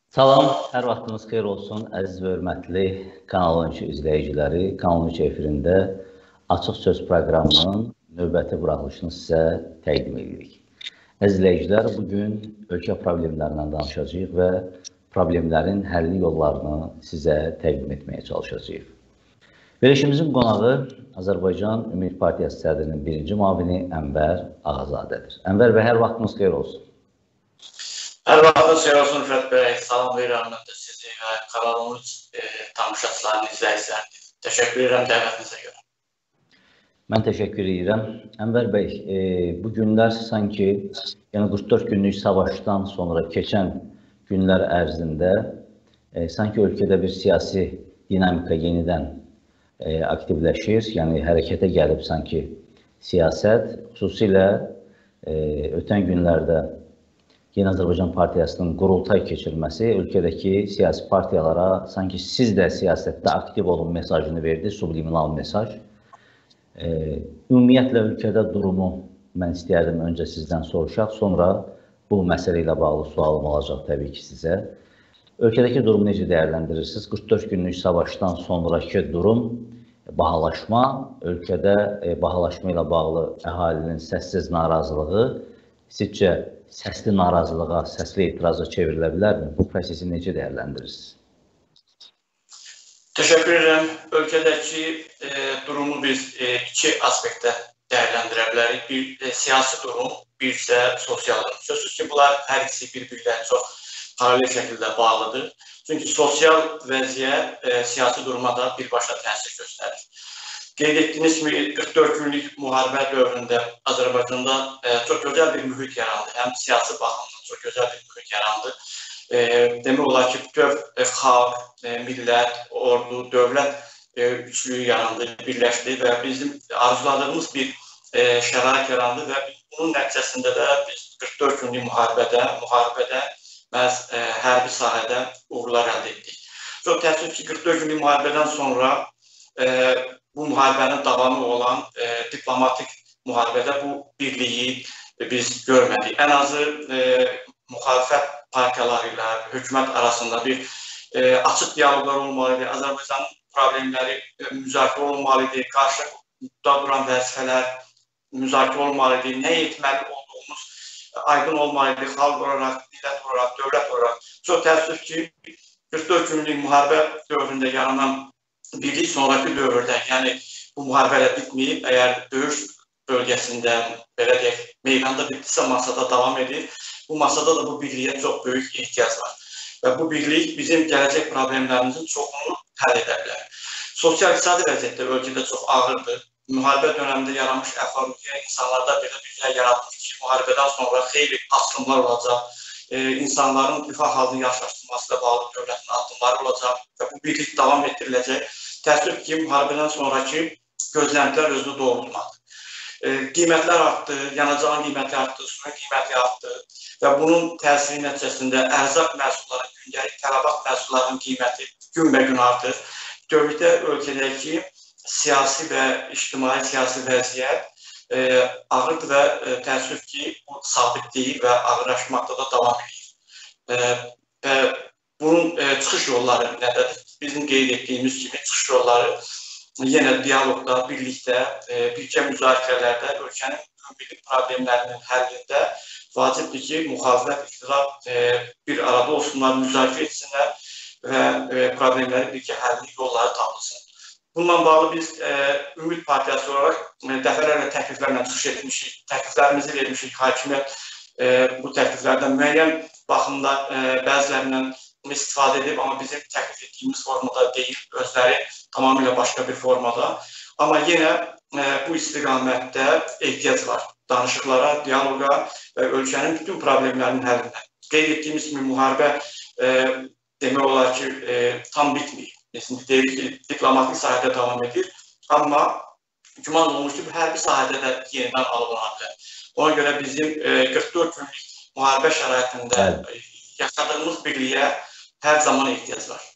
Salam, hər vaxtınız xeyir olsun, əziz və hörmətli Kanal 13 izləyiciləri. Kanal 13 efirində Açıq Söz proqramının növbəti buraxılışını sizə təqdim edirik. Əziz izləyicilər, bugün ölkə problemlərindən danışacağıq və problemlərin həlli yollarını sizə təqdim etməyə çalışacağıq. Verilişimizin qonağı Azərbaycan Ümid Partiyası sədrinin birinci müavini Ənvər Ağazadədir. Ənvər bəy, hər vaxtınız xeyir olsun. Hər vaxtınız xeyir olsun Rüfət bəy, salamlayıram da sizi və kanalımız tamaşaçılarını, izləyicilərini. Təşəkkür edirəm dəvətinizə görə. Mən təşəkkür edirəm. Ənvər bəy, bu günlər sanki 44 günlük savaşdan sonra keçən günlər ərzində sanki ölkədə bir siyasi dinamika yenidən aktivləşir, yəni hərəkətə gəlib sanki siyasət, xüsusilə ötən günlərdə Yeni Azərbaycan Partiyasının qurultay keçirməsi ölkədəki siyasi partiyalara sanki siz də siyasətdə aktiv olun mesajını verdi, subliminal mesaj. Ümumiyyətlə ölkədə durumu mən istəyərdim öncə sizdən soruşaq, sonra bu məsələ ilə bağlı sualım olacaq təbii ki sizə. Ölkədəki durumu necə dəyərləndirirsiniz? 44 günlük savaşdan sonraki durum, bahalaşma, ölkədə bahalaşma ilə bağlı əhalinin səssiz narazılığı, sizcə səsli narazılığa, səsli etiraza çevrilə bilərmi? Bu prosesi necə dəyərləndirirsiniz? Təşəkkür edirəm. Ölkədəki durumu biz iki aspektdə dəyərləndirə bilərik. Bir siyasi durum, bir isə sosial durum. Sözsüz ki, bunlar hər ikisi bir-birlə çox paralel şəkildə bağlıdır. Çünki sosial vəziyyət siyasi duruma da birbaşa təsir göstərir. Qeyd etdiyiniz kimi 44 günlük müharibə dövründə Azərbaycanda çox gözəl bir mühit yarandı. Həm siyasi baxımdan çox gözəl bir mühit yarandı. Demək olar ki, bütöv xalq, millət, ordu, dövlət üçlüyü yarandı, birləşdi və bizim arzuladığımız bir şərait yarandı və bunun nəticəsində də biz 44 günlük müharibədə məhz hərbi sahədə uğurlar əldə etdik. Çox təəssüf ki, 44 günlük müharibədən sonra bu müharibənin davamı olan diplomatik müharibədə bu birliyi biz görmədik. Ən azı müxalifət partiyaları ilə hökumət arasında bir açıq diyaloqlar olmalıdır. Azərbaycanın problemləri müzakirə olmalıdır. Qarşıda duran vəzifələr müzakirə olmalıdır. Nə etməli olduğumuz aydın olmalıdır. Xalq olaraq, millət olaraq, dövlət olaraq. Çox təəssüf ki, 44 günlük müharibə dövründə yaranan birlik sonraki dövrdə, yəni bu müharibələ bitməyib, əgər döyüş bölgəsində, belə deyək, meydanda bitdisə masada davam edir. Bu masada da bu birliyə çox böyük ehtiyac var. Və bu birlik bizim gələcək problemlərimizin çoxunu həll edə bilər. Sosial-iqtisadi vəziyyətdə ölkədə çox ağırdır. Müharibə dönəmində yaranmış əhval-ruhiyyə insanlarda belə bir şey yaratmış ki, müharibədən sonra xeyli açılımlar olacaq. İnsanların rifah halını yaxşılaşdırması ilə bağlı dövlətin addımları olacaq və bu birlik davam etdiriləcək. Təəssüf ki, müharibədən sonraki gözləntilər özünü doğrultmadı. Qiymətlər artdı, yanacağın qiyməti artdı, suyun qiyməti artdı və bunun təsiri nəticəsində ərzaq məhsullarının, gündəlik tələbat məhsullarının qiyməti günbəgün artır. Bütövlükdə ölkədəki siyasi və ictimai siyasi vəziyyət ağırdır və təəssüf ki, bu sabit deyil və ağırlaşmaqda da davam edir. Və bunun çıxış yolları nədir? Bizim qeyd etdiyimiz kimi çıxış yolları yenə dialoqda, birlikdə, birgə müzakirələrdə ölkənin ümumi problemlərinin həllində vacibdir ki, müxalifət iqtidar bir arada olsunlar, müzakirə etsinlər və problemləri birgə həlli yolları tapılsın. Bununla bağlı biz Ümid Partiyası olaraq dəfələrlə təkliflərlə çıxış etmişik, təkliflərimizi vermişik, hakimiyyət bu təkliflərdən müəyyən baxımda bəzilərindən istifadə edib, amma bizim təklif etdiyimiz formada deyil, özləri tamamilə başqa bir formada. Amma yenə bu istiqamətdə ehtiyac var danışıqlara, dialoqa və ölkənin bütün problemlərinin həllinə. Qeyd etdiyimiz kimi müharibə demək olar ki, tam bitməyib. Şimdi deyirik ki, diplomatik sahədə davam edir, amma güman olunur ki, bu hərbi sahədə də yenidən alınana bilər. Ona görə bizim 44 günlük müharibə şəraitində yaşadığımız birliyə hər zaman ehtiyac var.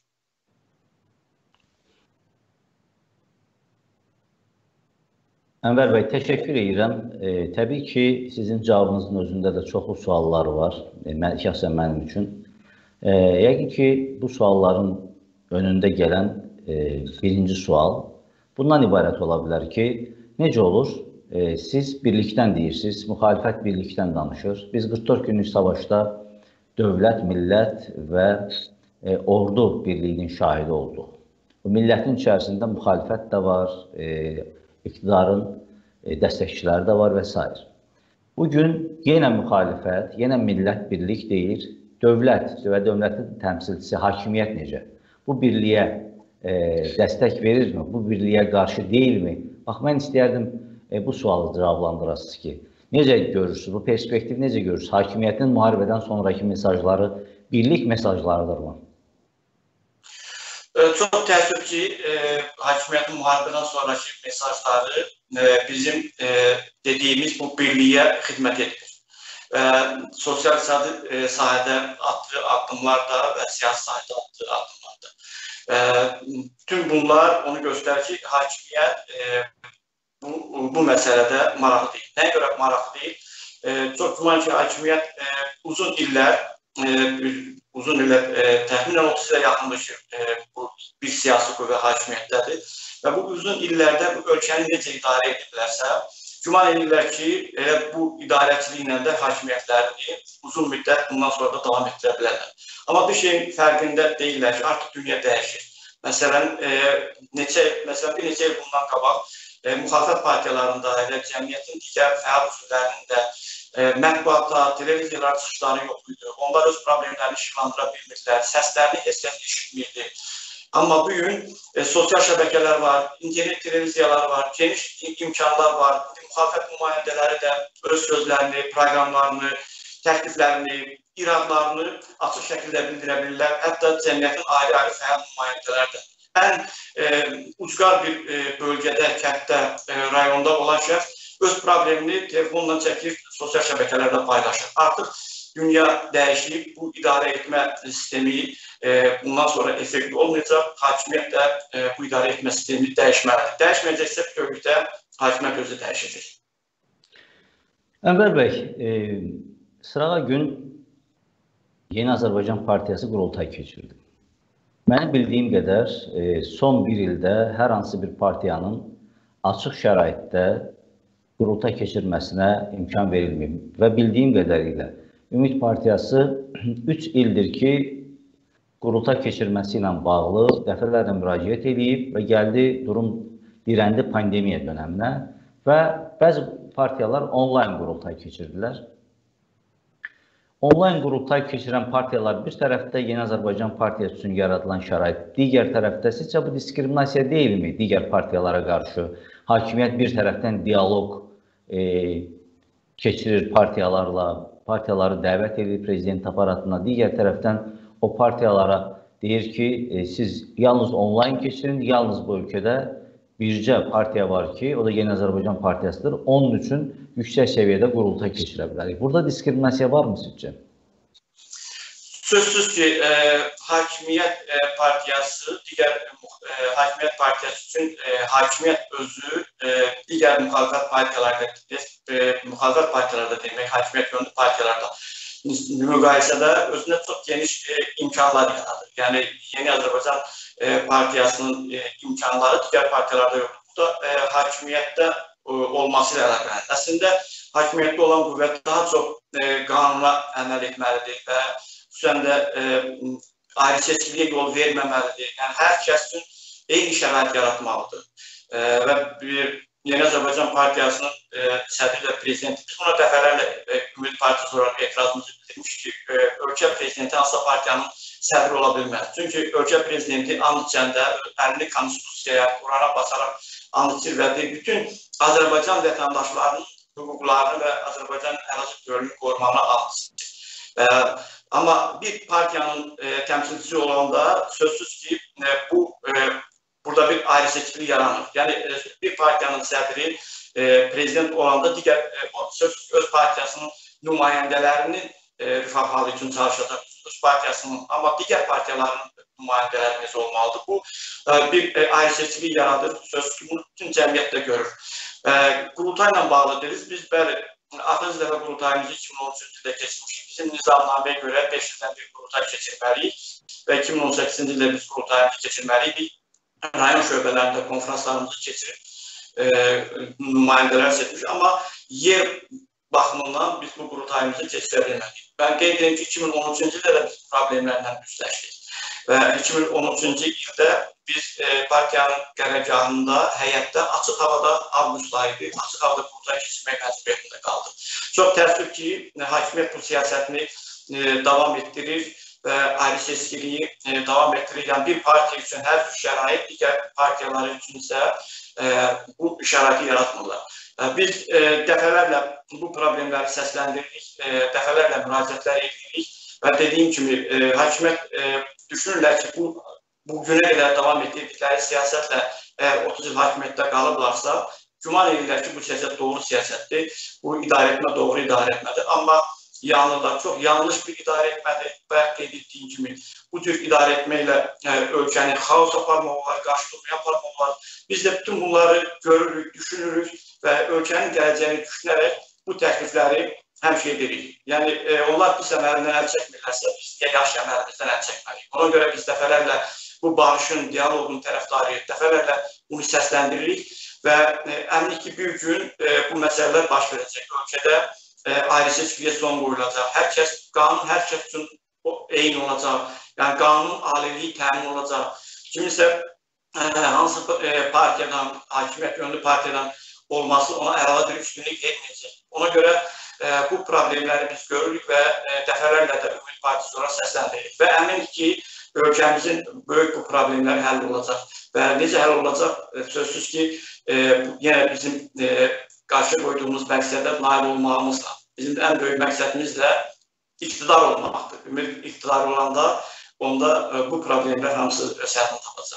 Ənvər bəy, təşəkkür edirəm. Təbii ki, sizin cavabınızın özündə də çoxlu suallar var, şəxsən mənim üçün. Yəqin ki, bu sualların önündə gələn birinci sual bundan ibarət ola bilər ki, necə olur? Siz birlikdən deyirsiniz, müxalifət birlikdən danışır. Biz 44 günlük savaşda dövlət, millət və ordu birliyinin şahidi olduq. Bu millətin içərisində müxalifət də var, iqtidarın dəstəkçiləri də var və s. Bugün yenə müxalifət, yenə millət birlik deyir. Dövlət və dövlətin təmsilçisi, hakimiyyət necə? Bu birliyə dəstək verirmi? Bu birliyə qarşı deyilmi? Bax, mən istəyərdim bu sualı cavablandırasınız ki, necə görürsünüz, bu perspektiv necə görürsünüz? Hakimiyyətin müharibədən sonraki mesajları birlik mesajlarıdırmı? Çox təəssüf ki, hakimiyyətin müharibədən sonraki mesajları bizim dediyimiz bu birliyə xidmət edir. Sosial-iqtisadi sahədə atdığı addımlarda və siyasi sahədə atdığı addımlarda. Bütün bunlar onu göstərir ki, hakimiyyət bu məsələdə maraqlı deyil. Nəyə görə maraqlı deyil? Çox güman ki, hakimiyyət uzun illər təxminən 30 ilə yaxınlaşır bu bir siyasi qüvvə hakimiyyətdədir və bu uzun illərdə bu ölkəni necə idarə ediblərsə, güman edirlər ki, elə bu idarəçiliklə də hakimiyyətlərini uzun müddət bundan sonra da davam etdirə bilərlər. Amma bir şeyin fərqində deyirlər ki, artıq dünya dəyişir. Məsələn, bir neçə il bundan qabaq müxalifət partiyalarında elə cəmiyyətin digər fəal üzvlərinin də mətbuatda, televiziyalar çıxışları yox idi. Onlar öz problemlərini işıqlandıra bilmirdilər, səslərini heç kəs eşitmirdi. Amma bugün sosial şəbəkələr var, internet televiziyalar var, geniş imkanlar var. Müxalifət nümayəndələri də öz sözlərini, proqramlarını, təkliflərini, iradlarını açıq şəkildə bildirə bilirlər. Hətta cəmiyyətin ayrı-ayrı fəal nümayəndələri də. Ən ucqar bir bölgədə, kənddə, rayonda olan şəxs öz problemini telefonla çəkir, sosial şəbəkələrdə paylaşır. Artıq dünya dəyişib, bu idarə etmə sistemi bundan sonra effektiv olmayacaq. Hakimiyyət də bu idarə etmə sistemi dəyişməlidir. Dəyişməyəcəksə bütövlükdə hakimiyyət özü dəyişəcək. Ənvər bəy, sırağa gün Yeni Azərbaycan Partiyası qurultay keçirdi. Mənim bildiyim qədər son bir ildə hər hansı bir partiyanın açıq şəraitdə qurultay keçirməsinə imkan verilməyib və bildiyim qədərilə Ümid Partiyası 3 ildir ki, qurultay keçirməsi ilə bağlı dəfələrlə müraciət edib və gəldi, durum dirəndi pandemiya dönəminə və bəzi partiyalar onlayn qurultay keçirdilər. Onlayn qurultay keçirən partiyalar bir tərəfdə Yeni Azərbaycan Partiyası üçün yaradılan şərait, digər tərəfdə sizcə bu diskriminasiya deyilmi digər partiyalara qarşı? Hakimiyyət bir tərəfdən dialoq keçirir partiyalarla, partiyaları dəvət edir prezident aparatına, digər tərəfdən o partiyalara deyir ki, siz yalnız onlayn keçirin, yalnız bu ölkədə bircə partiya var ki, o da Yeni Azərbaycan Partiyasıdır. Onun üçün yüksək səviyyədə qurultay keçirə bilərik. Burada diskriminasiya var mı sizcə? Sözsüz ki, Hakimiyyət Partiyası, digər Hakimiyyət Partiyası üçün hakimiyyət özü digər müxalifət partiyalarda demək, hakimiyyət yönlü partiyalarda müqayisədə özünə çox geniş imkanlar yaradır. Yəni, Yeni Azərbaycan Partiyasının imkanları digər partiyalarda yoxdur. Bu da hakimiyyətdə olması ilə əlaqəlidir. Əslində, hakimiyyətdə olan qüvvət daha çox qanuna əməl etməlidir və xüsusən də ayrı seçkiliyə yol verməməlidir. Yəni, hər kəs üçün eyni şərait yaratmalıdır. Və Yeni Azərbaycan Partiyasının sədri və prezidenti, biz buna dəfələrlə Ümid Partiyası olaraq etirazımızı bildirmiş ki, ölkə prezidenti hansısa partiyanın sədri ola bilməz. Çünki ölkə prezidenti and içəndə əlini konstitusiyaya, Qurana basaraq and içir və bütün Azərbaycan vətəndaşlarının hüquqlarını və Azərbaycan ərazi bütövlüyünü qorumağına and içir. Amma bir partiyanın təmsilçisi olanda sözsüz ki, burada bir ayrı seçkili yaranır. Yəni, bir partiyanın sədri prezident olanda digər öz partiyasının nümayəndələrinin rifah üçün çalışacaq öz partiyasının, amma digər partiyaların nümayəndələri necə olmalıdır? Bu bir ayrı seçkili yaradır, sözsüz ki, bunu bütün cəmiyyət də görür. Qurultayla bağlı deriz, biz bəli, Axırıncı dəfə qurultayımızı 2013-cü ildə keçmişdik. Bizim nizamnaməyə görə 5 ildən bir qurultay keçirməliyik və 2018-ci ildə biz qurultayımızı keçirməliyik. Rayon şöbələrində konferanslarımızı keçirib nümayəndələr seçmiş. Amma yer baxımından biz bu qurultayımızı keçirə bilmədik. Ben qeyd edim ki, 2013-cü ildə də biz problemlərlə üzləşdik. Və 2013-cü ildə biz partiyanın qərargahında, həyətdə, açıq havada avqust ayıydı, açıq havada qurultay keçirmək məcburiyyətində qaldı. Çox təəssüf ki, hakimiyyət bu siyasətini davam etdirir və ayrı seçkiliyi davam etdirir. Yəni bir partiya üçün hər cür şərait, digər partiyalar üçün isə bu şəraiti yaratmırlar. Biz dəfələrlə bu problemləri səsləndirdik, dəfələrlə müraciətlər edirik və dediyim kimi hakimiyyət düşünürlər ki, bu günə qədər davam etdirdikləri siyasətlə əgər 30 il hakimiyyətdə qalıblarsa, güman edirlər ki, bu siyasət doğru siyasətdir, bu idarəetmə doğru idarəetmədir. Amma yanırlar, çox yanlış bir idarəetmədir. Bayaq qeyd etdiyim kimi, bu tür idarəetməklə ölkəni xaos aparmaq olar, qarşıdurmaya aparmaq olar. Biz də bütün bunları görürük, düşünürük və ölkənin gələcəyini düşünərək bu təklifləri həmişə edirik. Yəni, onlar pis əməlindən əl çəkmirlərsə, biz niyə yaxşı əməlimizdən əl çəkməliyik? Ona görə biz dəfələrlə bu barışın, dialoqun tərəfdarıyıq, dəfələrlə bunu səsləndiririk və əminlik ki, bir gün bu məsələlər baş verəcək. Ölkədə ayrı seçkiliyə son qoyulacaq. Qanun hər kəs üçün eyni olacaq. Yəni, qanunun aliliyi təmin olacaq. Kimisə hansı partiyadan, hakimiyyət yönlü partiyadan olması ona əlavə bir üstünlük etməyəcək. Ona görə bu problemləri biz görürük və dəfələrlə də Ümid Partisi sonra səsləndiririk. Və əmin ki, ölkəmizin böyük bu problemləri həll olacaq. Və necə həll olacaq? Sözsüz ki, yenə bizim qarşı qoyduğumuz məqsədə nail olmağımızla. Bizim ən böyük məqsədimiz də iqtidar olmaqdır. Ümid iqtidar olanda, onda bu problemlər hamısı öz həllini tapacaq.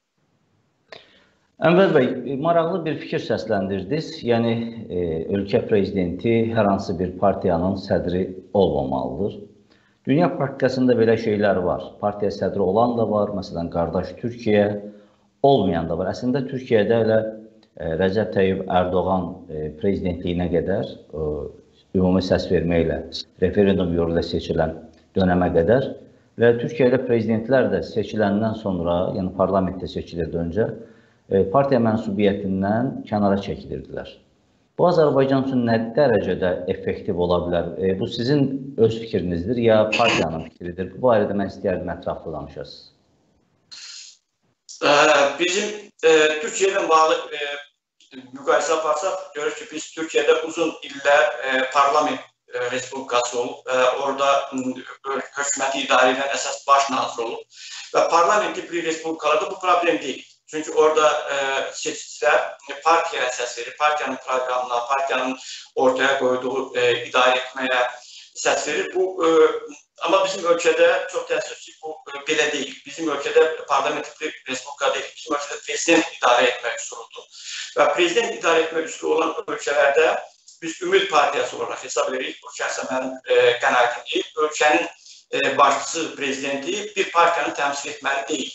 Ənvər bəy, maraqlı bir fikir səsləndirdiniz. Yəni, ölkə prezidenti hər hansı bir partiyanın sədri olmamalıdır. Dünya praktikasında belə şeylər var. Partiya sədri olan da var, məsələn, qardaş Türkiyə, olmayan da var. Əslində, Türkiyədə elə Rəcəb Tayyip Erdoğan prezidentliyinə qədər, ümumi səs verməklə, referendum yolu ilə seçilən dönəmə qədər və Türkiyədə prezidentlər də seçiləndən sonra, yəni parlamentdə seçilirdi öncə, partiya mənsubiyyətindən kənara çəkilirdilər. Bu, Azərbaycan üçün nə dərəcədə effektiv ola bilər? Bu, sizin öz fikrinizdir, ya partiyanın fikridir? Bu barədə mən istəyərdim ətraflı danışasınız. Bizim Türkiyədən bağlı müqayisə aparsaq, görürük ki, biz Türkiyədə uzun illər parlament respublikası olub, orada hökuməti idarə edən əsas baş nazir olub və parlament tipli respublikalarda bu problem deyil. Çünki orada seçicilər partiyaya səs verir, partiyanın proqramına, partiyanın ortaya qoyduğu idarə etməyə səs verir. Amma bizim ölkədə çox təəssüf ki, bu belə deyil. Bizim ölkədə parlament tipli respublika deyil. Bizim ölkədə prezident idarə etmə üsuludur. Və prezident idarə etmə üsulu olan ölkələrdə biz Ümid Partiyası olaraq hesab edirik. Bu şəxsən mənim qənaətimdir. Ölkənin başçısı, prezidenti bir partiyanı təmsil etməli deyil.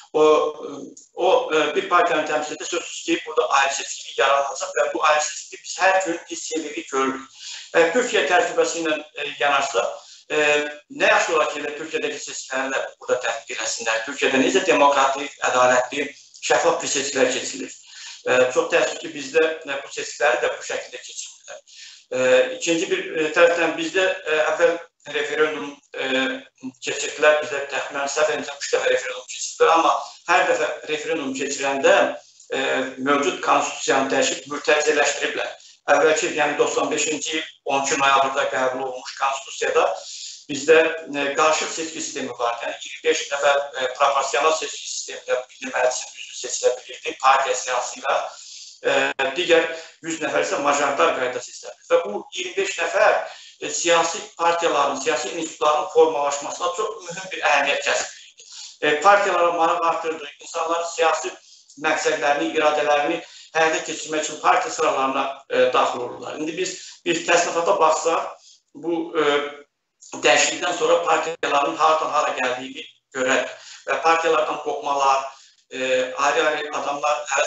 O bir partiyanın təmsilində sözsüz ki, burada ayrı seçkilik yaranacaq və bu ayrı seçkilik biz hər gün hiss edirik, görürük. Türkiyə təcrübəsi ilə yanaşsaq, nə yaxşı olar ki, Türkiyədəki seçkiləri də burada tətbiq eləsinlər. Türkiyədə necə demokratik, ədalətli, şəffaf bir seçkilər keçilir. Çox təəssüf ki, bizdə bu seçkiləri də bu şəkildə keçirmirlər. İkinci bir tərəfdən bizdə əvvəl referendum keçirdilər, bizdə təxminən səhv edəcəm 3 dəfə referendum keçirdilər, amma hər dəfə referendum keçirəndə mövcud konstitusiyanı dəyişib mürtəzələşdiriblər. Əvvəlki, yəni 95-ci il 12 noyabrda qəbul olunmuş konstitusiyada bizdə qarşıt seçki sistemi var. Yəni 25 nəfər proporsional seçki sistemində bir məclisin üzvü seçilə bilirdi, partiya siyasi ilə. Digər 100 nəfər isə majoritar qaydada seçilir. Və bu 25 nəfər siyasi partiyaların, siyasi institutların formalaşmasına çox mühüm bir əhəmiyyət kəsb edir. Partiyalara maraq artırdı, insanların siyasi məqsədlərini, iradələrini həyata keçirmək üçün partiya sıralarına daxil olurlar. İndi biz təsnifata baxsaq, bu dəyişiklikdən sonra partiyaların haradan hara gəldiyini görək və partiyalardan qopmalar, ayrı-ayrı adamlar hərəsi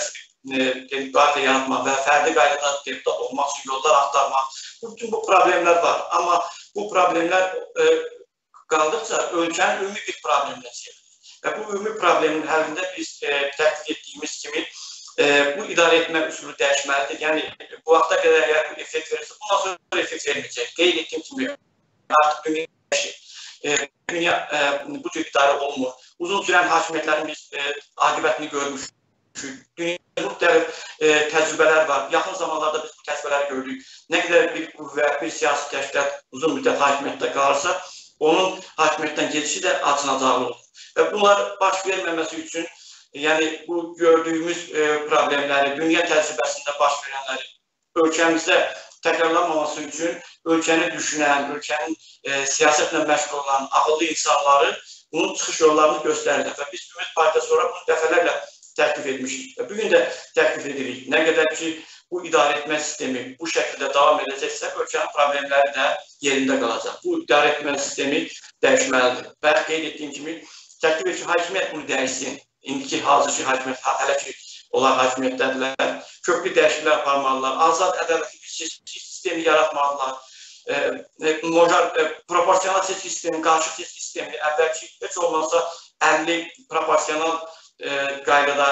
partiya yaratmaq və fərdi qaydada deputat olmaq üçün yollar axtarmaq, bütün bu problemlər var. Amma bu problemlər qaldıqca ölkənin ümumi bir problemlə çevrilir. Və bu ümumi problemin həllində biz təklif etdiyimiz kimi bu idarə etmə üsulu dəyişməlidir. Yəni, bu vaxta qədər əgər bu effekt verirsə, bundan sonra effekt verməyəcək. Qeyd etdiyim kimi, artıq dünya dəyişir. Dünya bu tür idarə olunmur. Uzun sürən hakimiyyətlərin biz aqibətini görmüşük. Dünyada müxtəlif təcrübələr var. Yaxın zamanlarda biz bu təcrübələri gördük. Nə qədər bir qüvvət, bir siyasi təşkilat uzun müddət hakimiyyətdə qalırsa, onun hakimiyyətdən gedişi də acınacaqlı olur. Və bunlar baş verməməsi üçün, yəni bu gördüyümüz problemləri, dünya təcrübəsində baş verənləri ölkəmizdə təkrarlanmaması üçün ölkəni düşünən, ölkənin siyasətlə məşğul olan ağıllı insanları bunun çıxış yollarını göstərirlər. Və biz Ümid Partiyası sonra bunu dəfələrlə təklif etmişik. Və bugün də təklif edirik. Nə qədər ki, bu idarə etmə sistemi bu şəkildə davam edəcəksə, ölkənin problemləri də yerində qalacaq. Bu idarə etmə sistemi dəyişməlidir. Və qeyd etdiyim kimi, təklif edir ki, hakimiyyət bunu dəyişsin. İndiki hazırki hakimiyyət, hələ ki, onlar hakimiyyətdədirlər. Köklü dəyişikliklər aparmalılar. Azad, ədalətli bir seçki sistemi yaratmalılar. Proporsional seçki sistemi, qarşı seçki sistemi, əvvəlki heç olmazsa 50 proporsional qaydada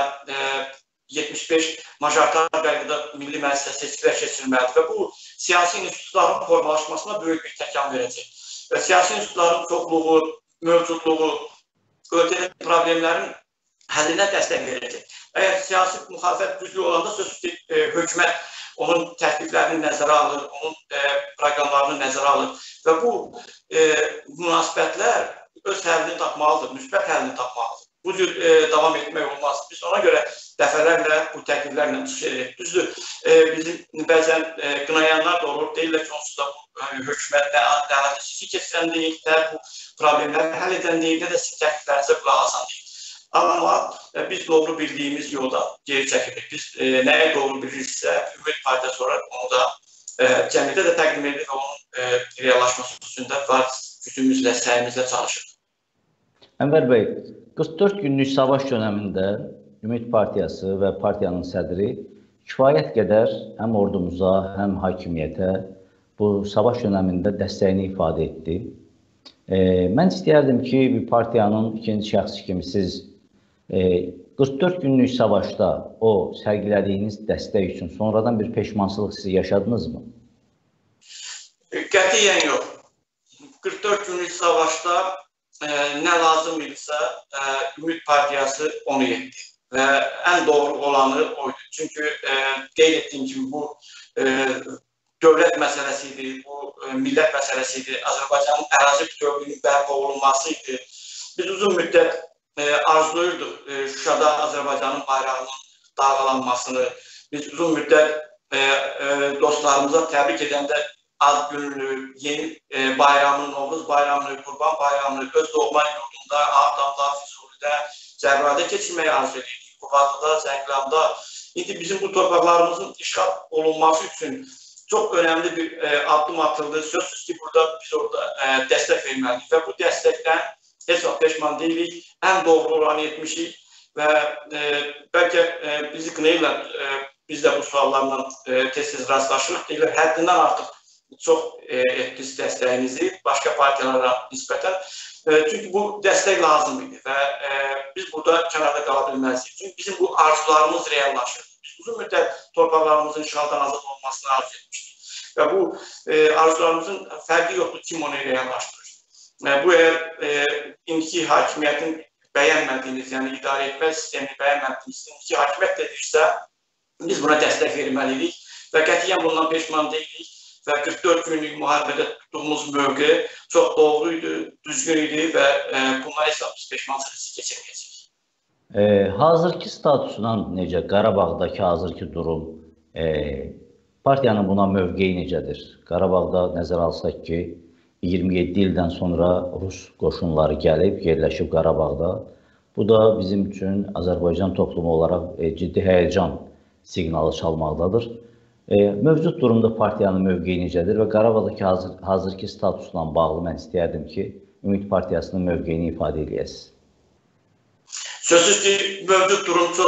75 majoritar qaydada milli məclisə seçkilər keçirilməlidir və bu siyasi institutların formalaşmasına böyük bir təkan verəcək. Və siyasi institutların çoxluğu, mövcudluğu ölkədə problemlərin həllinə dəstək verəcək. Əgər siyasi müxalifət güclü olanda sözsüz ki, hökumət onun təkliflərini nəzərə alır, onun proqramlarını nəzərə alır və bu münasibətlər öz həllini tapmalıdır, müsbət həllini tapmalıdır. Bu cür davam etmək olmaz. Biz ona görə dəfələrlə bu təkliflərlə çıxış edirik. Düzdür, bizim bəzən qınayanlar da olur, deyirlər ki, onsuz da bu hökumətlə əlaqəsi sizi keçirən deyil, bu problemləri həll edən deyil, də sizin təkliflərinizə qulaq asan deyil. Amma biz doğru bildiyimiz yolda geri çəkirik. Biz nəyə doğru bilirsə, Ümid Partiyası sonra onu da cəmiyyətə də təqdim edirik və onun reallaşması üçün də var gücümüzlə, səyimizlə çalışırıq. Ənvər bəy, 44 günlük savaş dönəmində Ümid Partiyası və partiyanın sədri kifayət qədər həm ordumuza, həm hakimiyyətə bu savaş dönəmində dəstəyini ifadə etdi. Mən istəyərdim ki, bir partiyanın ikinci şəxsi kimi siz 44 günlük savaşda o sərgilədiyiniz dəstək üçün sonradan bir peşmançılıq sizi yaşadınızmı? Qətiyyən yox. 44 günlük savaşda nə lazım idisə, Ümid Partiyası onu etdi və ən doğru olanı oydu. Çünki qeyd etdiyim kimi bu dövlət məsələsi idi, bu millət məsələsi idi, Azərbaycanın ərazi bütövlüyünün bərpa olunması idi. Biz uzun müddət arzuluyurduq Şuşada Azərbaycanın bayrağının dalğalanmasını. Biz uzun müddət dostlarımıza təbrik edəndə ad gününü, yeni bayramını, Novruz bayramını, Qurban bayramını öz doğma yurdunda, Ağdamda, Füzulidə, Cəbrayılda keçirməyi arzu edirdik. Qubadlıda, Zəngilanda. İndi bizim bu torpaqlarımızın işğal olunması üçün çox önəmli bir addım atıldı. Sözsüz ki, burada biz orada dəstək verməliyik və bu dəstəkdən heç vaxt peşman deyilik, ən doğru olanı etmişik və bəlkə bizi qınayırlar, biz də bu suallarla tez-tez rastlaşırıq, deyirlər, həddindən artıq çox etdiniz dəstəyinizi başqa partiyalara nisbətən. Çünki bu dəstək lazım idi və biz burada kənarda qala bilməzdik. Çünki bizim bu arzularımız reallaşır. Biz uzun müddət torpaqlarımızın işğaldan azad olmasını arzu etmişdik. Və bu arzularımızın fərqi yoxdur, kim onu reallaşdırır. Bu indiki hakimiyyətin bəyənmədiyiniz, yəni idarə etmə sistemini bəyənmədiyiniz indiki hakimiyyət dedirsə, biz buna dəstək verməliyik və qətiyyən bundan peşman deyilik. Və 44 günlük müharibədə tutduğumuz mövqe çox doğru idi, düzgün idi və bunlar hesab biz peşmançılığı keçirməyəcəyik. Hazırki statusundan necə, Qarabağdakı hazırki durum, partiyanın buna mövqeyi necədir? Qarabağda nəzərə alsaq ki, 27 ildən sonra Rus qoşunları gəlib, yerləşib Qarabağda. Bu da bizim üçün Azərbaycan toplumu olaraq ciddi həyəcan siqnalı çalmaqdadır. Mövcud durumda partiyanın mövqeyi necədir və Qarabağdakı hazırki statusla bağlı mən istəyərdim ki, Ümid Partiyasının mövqeyini ifadə edəsiniz. Sözsüz ki, mövcud durum çox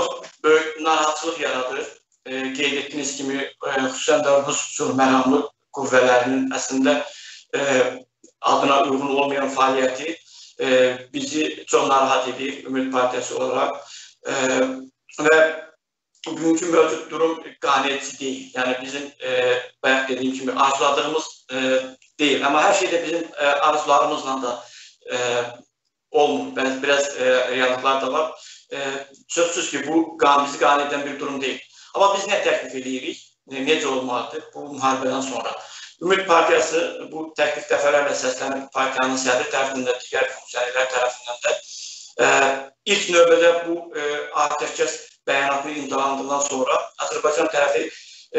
böyük narahatçılıq yaradır. Qeyd etdiyiniz kimi, xüsusən də Rus sülhməramlı qüvvələrinin əslində adına uyğun olmayan fəaliyyəti bizi çox narahat edir Ümid Partiyası olaraq. Və bugünkü mövcud durum qane-edici deyil. Yəni bizim bayaq dediyim kimi arzuladığımız deyil. Amma hər şeydə bizim arzularımızla da olmur. Biraz reallıqlar da var. Sözsüz ki, bu bizi qane edən bir durum deyil. Amma biz nə təklif edirik? Necə olmalıdır bu müharibədən sonra? Ümid Partiyası bu təklif dəfələrlə səslənib partiyanın sədri tərəfindən, digər funksionerlər tərəfindən də ilk növbədə bu atəşkəs bəyanatını imzalandıqdan sonra Azərbaycan tərəfi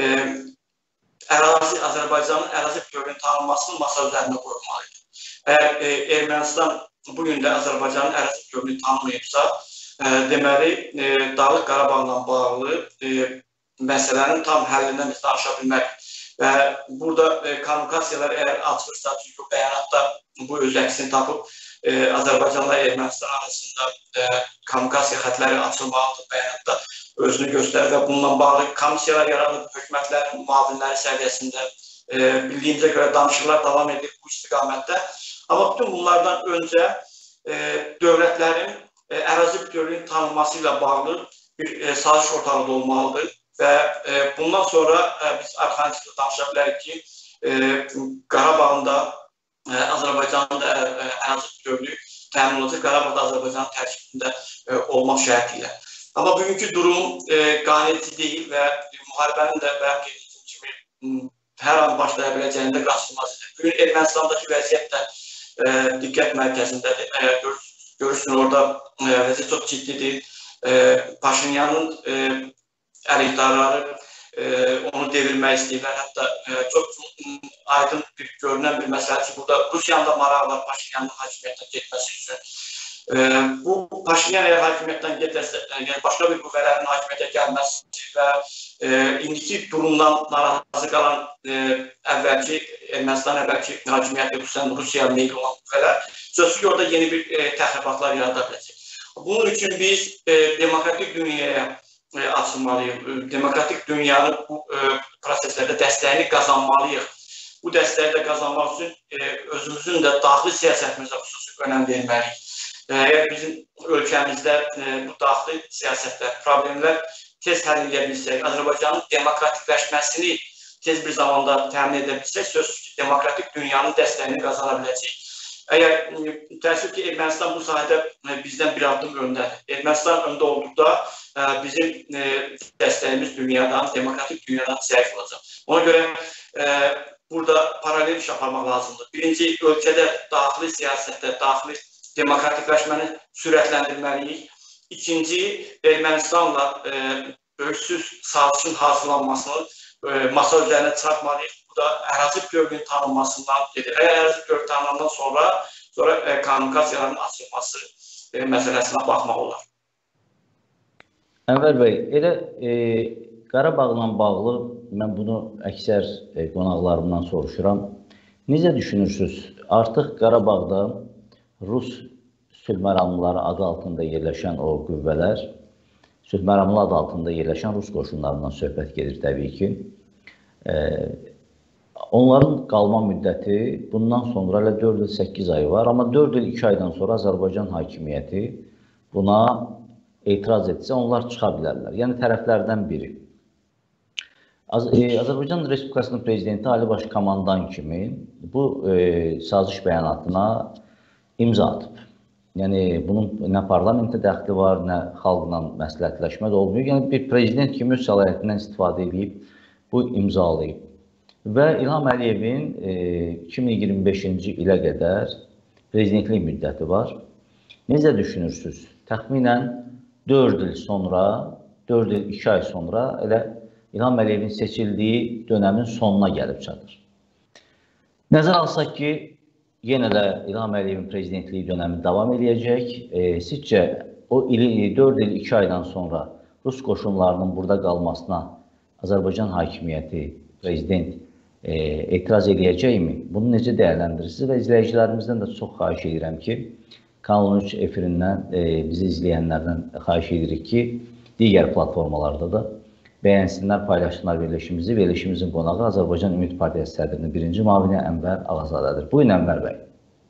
Azərbaycanın ərazi bütövlüyünün tanınmasını masa üzərində qoymalıdır. Əgər Ermənistan bugün də Azərbaycanın ərazi bütövlüyünü tanımayıbsa, deməli, Dağlıq Qarabağla bağlı məsələnin tam həllindən biz danışa bilmərik. Və burada kommunikasiyalar əgər açılırsa, çünki o bəyanatda bu öz əksini tapıb, Azərbaycanla Ermənistan arasında kommunikasiya xətləri açılmalıdır bəyanatda özünü göstərir və bununla bağlı komissiyalar yaradılıb, hökumətlərin müavinləri səviyyəsində bildiyimizə görə danışıqlar davam edir bu istiqamətdə. Amma bütün bunlardan öncə dövlətlərin ərazi bütövlüyünün tanınması ilə bağlı bir saziş ortalıqda olmalıdır və bundan sonra biz alternativlə danışa bilərik ki, Qarabağın da Azərbaycanın da ərazi bütövlüyü təmin olacaq, Qarabağda Azərbaycanın tərkibində olmaq şərti ilə. Amma bugünkü durum qane-edici deyil və müharibənin də bayaq qeyd etdiyim kimi hər an başlaya biləcəyində qaçılmazdır. Bugün Ermənistandakı vəziyyət də diqqət mərkəzindədir. Görürsün, orada vəziyyət çox ciddidir. Paşinyanın əleyhdarları onu devirmək istəyirlər. Hətta çox aydın görünən bir məsələdir ki, burada Rusiyanın da marağı var Paşinyanın hakimiyyətdən getməsi üçün. Bu Paşinyan əgər hakimiyyətdən getərsə, yəni başqa bir qüvvələrin hakimiyyətə gəlməsi və indiki durumdan narazı qalan Ermənistan əvvəlki hakimiyyəti, xüsusən Rusiya meyil olan qüvvələr, sözsüz ki, orada yeni bir təxribatlar yarada biləcək. Bunun üçün biz demokratik dünyaya açılmalıyıq, demokratik dünyanın bu proseslərdə dəstəyini qazanmalıyıq. Bu dəstəyi də qazanmaq üçün özümüzün də daxili siyasətimizə xüsusi önəm verməliyik. Əgər bizim ölkəmizdə bu daxili siyasətdə problemlər tez həll edə bilsək, Azərbaycanın demokratikləşməsini tez bir zamanda təmin edə bilsək, sözsüz ki, demokratik dünyanın dəstəyini qazana biləcək. Əgər təəssüf ki, Ermənistan bu sahədə bizdən bir addım öndədir. Ermənistan öndə olduqda bizim dəstəyimiz dünyadan, demokratik dünyadan zəif olacaq. Ona görə burada paralel iş aparmaq lazımdır. Birinci, ölkədə daxili siyasətdə, daxili demokratikləşməni sürətləndirməliyik. İkinci, Ermənistanla böyüksüz sazişin hazırlanmasını masa üzərinə çıxartmalıyıq. Bu da ərazi bütövlüyünün tanınmasından gedir. Əgər ərazi bütövlüyü tanınandan sonra kommunikasiyaların açılması məsələsinə baxmaq olar. Ənvər bəy, elə Qarabağla bağlı mən bunu əksər qonaqlarımdan soruşuram. Necə düşünürsünüz? Artıq Qarabağda Rus sülhməramlıları adı altında yerləşən o qüvvələr, sülhməramlı adı altında yerləşən Rus qoşunlarından söhbət gedir təbii ki. Onların qalma müddəti bundan sonra elə 4 il 8 ay var, amma 4 il 2 aydan sonra Azərbaycan hakimiyyəti buna etiraz etsə, onlar çıxa bilərlər. Yəni tərəflərdən biri. Azərbaycan Respublikasının prezidenti Ali Baş Komandan kimi bu saziş bəyanatına imza atıb. Yəni, bunun nə parlamentə dəxli var, nə xalqla məsləhətləşmə də olmuyor. Yəni, bir prezident kimi öz səlahiyyətindən istifadə edib, bu imzalayıb. Və İlham Əliyevin 2025-ci ilə qədər prezidentlik müddəti var. Necə düşünürsünüz? Təxminən 4 il sonra, 4 il 2 ay sonra elə İlham Əliyevin seçildiyi dönəmin sonuna gəlib çatır. Nəzər alsaq ki, yenə də İlham Əliyevin prezidentliyi dönəmi davam edəcək. Sizcə, o 4 il 2 aydan sonra Rus qoşunlarının burada qalmasına Azərbaycan hakimiyyəti, prezident etiraz edəcəkmi? Bunu necə dəyərləndirirsiniz? Və izləyicilərimizdən də çox xahiş edirəm ki, Kanal 13 efirindən bizi izləyənlərdən xahiş edirik ki, digər platformalarda da bəyənsinlər, paylaşsınlar verilişimizi. Verilişimizin qonağı Azərbaycan Ümid Partiyası sədrinin birinci müavini Ənvər Ağazadədir. Buyurun Ənvər bəy.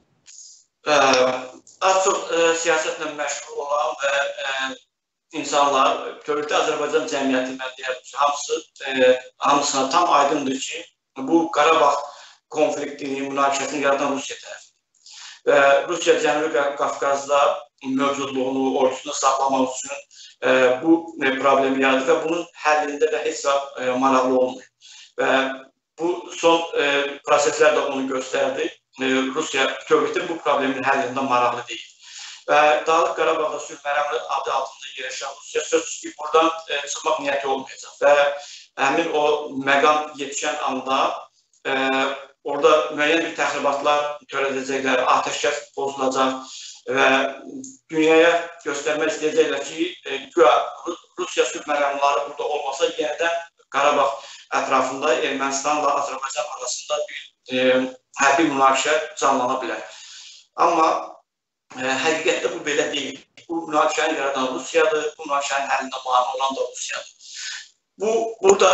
Az çox siyasətlə məşğul olan və insanlar, bütövlükdə Azərbaycan cəmiyyəti mən deyərəm, hamısına tam aydındır ki, bu Qarabağ konfliktini, münaqişəsini yaradan Rusiya tərəfidir. Və Rusiya Cənubi Qafqazda mövcudluğunu, ordusunu saxlamaq üçün bu problemi yaradır və bunun həllində də heç vaxt maraqlı olmuyor. Və bu son proseslər də onu göstərdi. Rusiya bütövlükdə bu problemin həllində maraqlı deyil. Və Dağlıq Qarabağda sülh məramlı adı altında yerləşən Rusiya sözsüz ki, buradan çıxmaq niyyəti olmayacaq. Və həmin o məqam yetişən anda orada müəyyən bir təxribatlar törədəcəklər, atəşkəs pozulacaq və dünyaya göstərmək istəyəcəklər ki, Rusiya sülh məramları burada olmasa, yenidən Qarabağ ətrafında Ermənistanla Azərbaycan arasında bir hərbi münaqişə canlana bilər. Amma həqiqətdə bu belə deyil. Bu münaqişəni yaradan Rusiyadır, bu münaqişənin həlində mane olan da Rusiyadır. Burada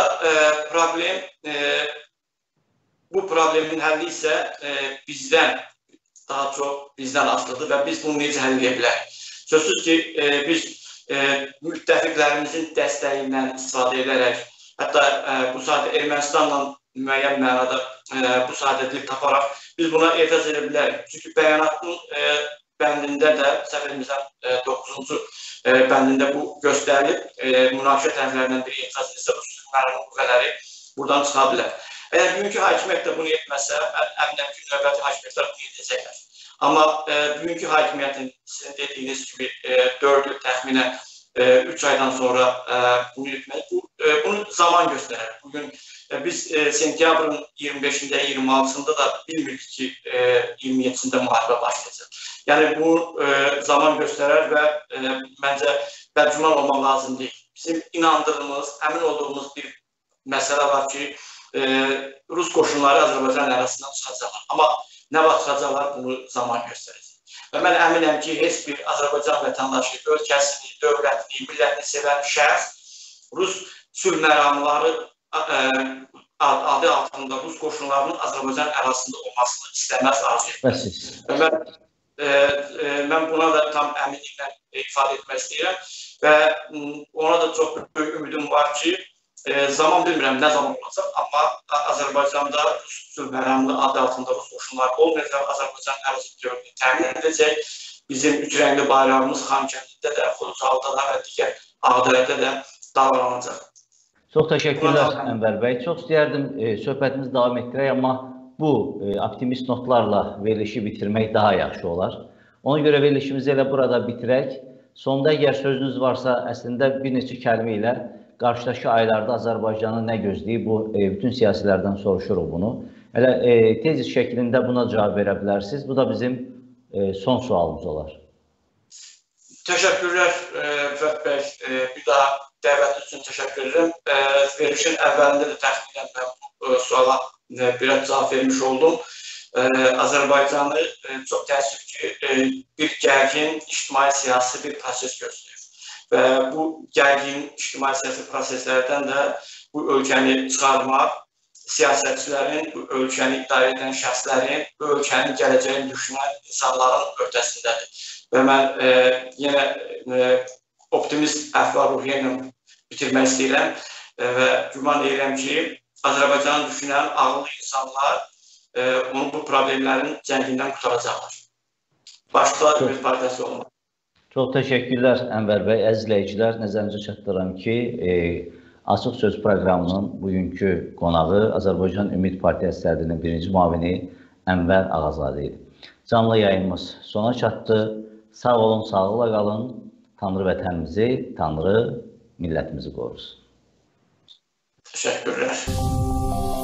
bu problemin həlli isə bizdən, daha çox bizdən asılıdır və biz bunu necə həll edə bilərik? Sözsüz ki, biz müttəfiqlərimizin dəstəyindən istifadə edərək, hətta bu sahədə Ermənistanla müəyyən mənada bu sahədə dil taparaq biz buna etiraz edə bilərik. Çünki bəyanatın bəndində də, səfərimizdən 9-cu bəndində bu göstərilib, münaqişə tərəflərindən biri etiraz edirsə, bu sülhməramlı qüvvələri buradan çıxa bilər. Əgər bugünkü hakimiyyət də bunu etməsə, mən əminəm ki, növbəti hakimiyyətlər bunu edəcəklər. Amma bugünkü hakimiyyətin sizin dediyiniz kimi 4 il təxminən 3 aydan sonra bunu etmək, bunu zaman göstərir. Bugün biz sentyabrın 25-də, 26-sında da bilmirik ki, 27-sində müharibə başlayacaq. Yəni bu zaman göstərər və məncə bədgüman olmaq lazım deyil. Bizim inandığımız, əmin olduğumuz bir məsələ var ki, Rus qoşunları Azərbaycan ərazisindən çıxacaqlar. Amma nə vaxt çıxacaqlar, bunu zaman göstərəcək. Və mən əminəm ki, heç bir Azərbaycan vətəndaşı, ölkəsini, dövlətini, millətini sevən şəxs Rus sülh məramları adı altında Rus qoşunlarının Azərbaycan ərazisində olmasını istəməz, arzu etməz. Mən buna da tam əminliklə ifadə etmək istəyirəm və ona da çox böyük ümidim var ki, zaman bilmirəm nə zaman olacaq, amma Azərbaycanda Rus sülh məramlı adı altında Rus qoşunları olmayacaq, Azərbaycan ərazi bütövlüyünü təmin edəcək. Bizim üç rəngli bayrağımız Xankəndidə də, Xocalıda da və digər Ağdərədə də dalgalanacaq. Çox təşəkkürlər Ənvər bəy. Çox istəyərdim söhbətimizi davam etdirək, amma bu optimist notlarla verilişi bitirmək daha yaxşı olar. Ona görə verilişimizi elə burada bitirək. Sonda əgər sözünüz varsa, əslində bir neçə kəlmə ilə qarşıdakı aylarda Azərbaycanı nə gözləyib, bu bütün siyasilərdən soruşuruq bunu. Elə tezis şəklində buna cavab verə bilərsiniz. Bu da bizim son sualımız olar. Təşəkkürlər Rüfət bəy. Bir daha dəvət üçün təşəkkür edirəm. Verilişin əvvəlində də təxminən mən bu suala biraz cavab vermiş oldum. Azərbaycanı çox təəssüf ki, bir gərgin ictimai-siyasi bir proses gözləyir. Və bu gərgin ictimai-siyasi proseslərdən də bu ölkəni çıxarmaq, siyasətçilərin, bu ölkəni idarə edən şəxslərin, bu ölkənin gələcəyini düşünən insanların öhdəsindədir. Və mən yenə optimist əhval-ruhiyyə ilə bitirmək istəyirəm və güman edirəm ki, Azərbaycanı düşünən ağıllı insanlar onun bu problemlərin cəngindən qutaracaqlar. Başqa bir partiyası olmalı. Çox təşəkkürlər Ənvər bəy. Əziz izləyicilər, nəzərinizə çatdırıram ki, Açıq Söz proqramının bugünkü qonağı Azərbaycan Ümid Partiyası sədrinin birinci müavini Ənvər Ağazadə idi. Canlı yayınımız sona çatdı. Sağ olun, sağlıqla qalın. Tanrı vətənimizi, Tanrı millətimizi qorusun. Təşəkkürlər.